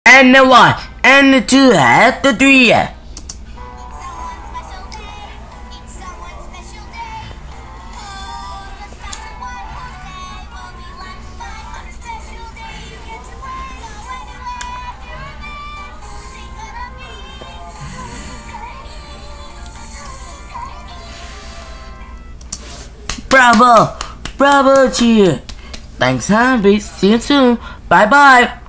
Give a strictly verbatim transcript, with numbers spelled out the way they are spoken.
and the one, and the two, and the three. Bravo! Bravo to you! Thanks, Happy. See you soon. Bye bye!